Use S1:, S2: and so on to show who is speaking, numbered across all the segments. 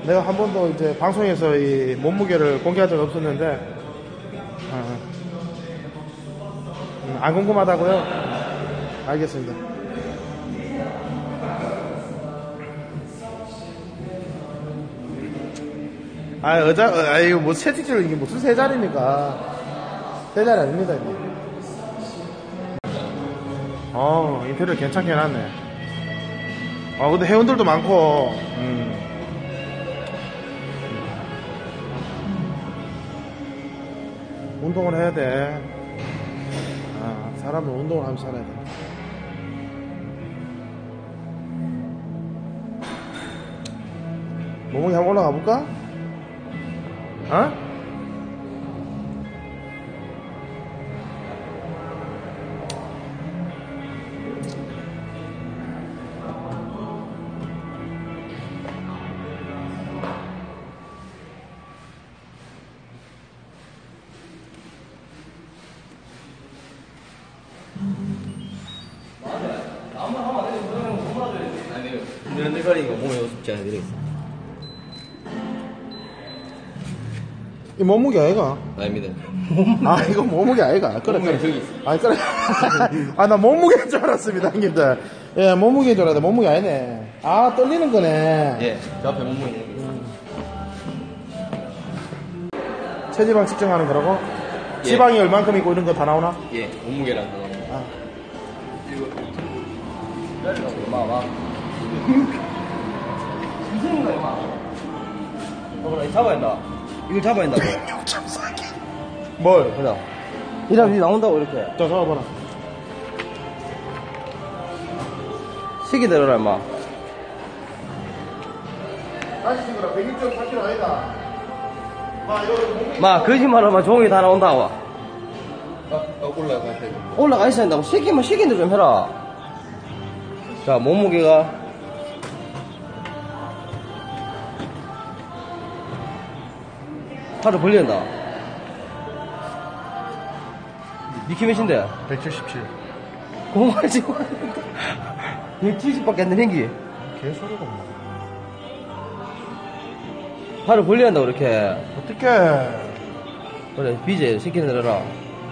S1: 내가 한 번도 이제 방송에서 이 몸무게를 공개한 적 없었는데, 안 궁금하다고요? 알겠습니다. 이거 뭐 채찍질, 이게 무슨 세 자리입니까? 세 자리 아닙니다, 이거. 인테리어 괜찮게 해놨네. 근데 회원들도 많고, 운동을 해야 돼. 사람은 운동을 하면서 살아야 돼. 몸무게 한번 올라가 볼까?
S2: 흔들거리니까 몸에 우습지 않아 되겠어.
S1: 이 몸무게 아이가?
S2: 아닙니다.
S1: 이거 몸무게 아이가? 그래.
S2: 저기 있어.
S1: 그래. 나 몸무게인 줄 알았습니다, 형님들. 예, 몸무게인 줄 알았는데, 몸무게 아니네. 떨리는 거네.
S2: 예, 저 앞에 몸무게 있는 거.
S1: 체지방 측정하는 거라고?
S2: 예.
S1: 지방이 얼만큼 있고 이런 거 다 나오나?
S2: 예, 몸무게랑 그거. 이거 막 무슨 거야, 막. 그래, 잡아야 한다. 이걸 잡아야 한다고.
S1: 6.4개. 뭘?
S2: 그래. 이러면 나온다고, 이렇게.
S1: 자, 잡아봐라.
S2: 시기 들어라, 임마.
S1: 다시 찍어라. 106.4kg 아니다.
S2: 거짓말하면 종이 다 나온다고.
S1: 올라가야 돼.
S2: 올라가 있어야 한다고. 시키면 시킨대 좀 해라. 자, 몸무게가. 팔을 벌린다. 니키 몇인데?
S1: 177.
S2: 공하지 마. 170밖에 안 되는 게.
S1: 개소리가 없네.
S2: 팔을 벌려야 한다고, 이렇게.
S1: 어떡해.
S2: 그래, BJ 시키는 대로 해라.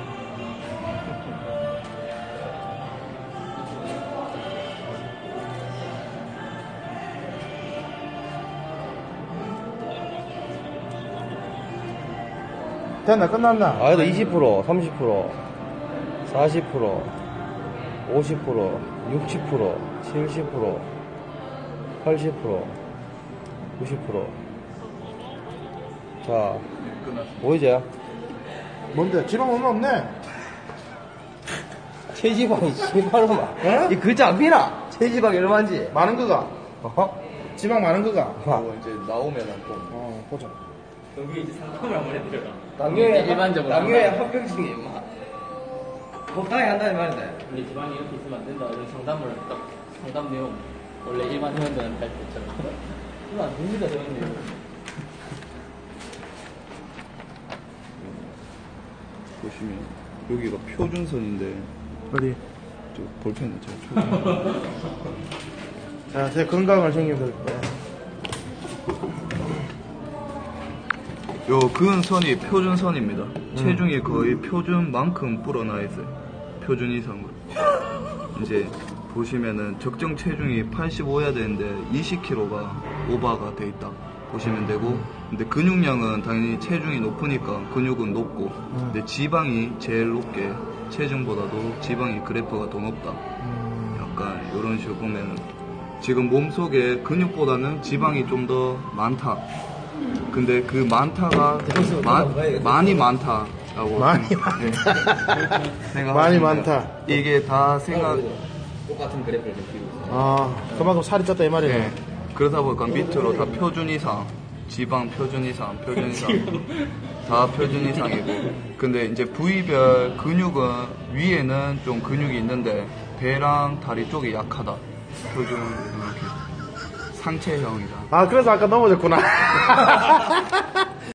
S1: 됐나? 끝났나?
S2: 그래도 20%, 30%, 40%, 50%, 60%, 70%, 80%, 90%. 자, 보이죠?
S1: 뭔데? 지방 얼마 없네?
S2: 체지방이 18%만.
S1: 어?
S2: 이 글자 안 피나? 체지방이 얼마인지.
S1: 많은 거가? 지방 많은 거가?
S2: 이제 나오면은 또.
S1: 보자.
S3: 여기 이제 상담을 한번 해드려라.
S2: 당뇨에
S3: 일반적으로
S2: 당뇨에 합병증이 임마. 건강히 한다는 말인데.
S3: 우리 집안이 이렇게 있으면 안 된다. 이런 상담을 딱 상담 내용 원래 일반 회원들한테 할 때처럼. 이거 안 됩니다, 회원님.
S4: 보시면 여기가 표준선인데
S1: 어디?
S4: 저 볼펜 있죠.
S1: 자, 제 건강을 챙겨줄 때.
S4: 요 그은 선이 표준선입니다. 체중이 거의 표준만큼 불어나 있어요. 표준 이상으로. 이제 보시면은 적정 체중이 85여야 되는데 20kg가 오버가 돼 있다 보시면 되고, 근데 근육량은 당연히 체중이 높으니까 근육은 높고, 근데 지방이 제일 높게, 체중보다도 지방이 그래프가 더 높다. 약간 이런 식으로 보면은 지금 몸속에 근육보다는 지방이 좀 더 많다. 근데 그 많다가 많이 많다라고
S1: 많이 많다. 많이 많다.
S4: 이게 다 생각.
S3: 똑같은 그래프를 느끼고 있어요.
S1: 그만큼 살이 쪘다 이 말이네.
S4: 네. 그러다 보니까 밑으로 다 표준 이상, 지방 표준 이상, 표준 이상, 다 표준 이상이고. 근데 이제 부위별 근육은 위에는 좀 근육이 있는데 배랑 다리 쪽이 약하다. 표준 이렇게 상체형이다.
S1: 그래서 아까 넘어졌구나.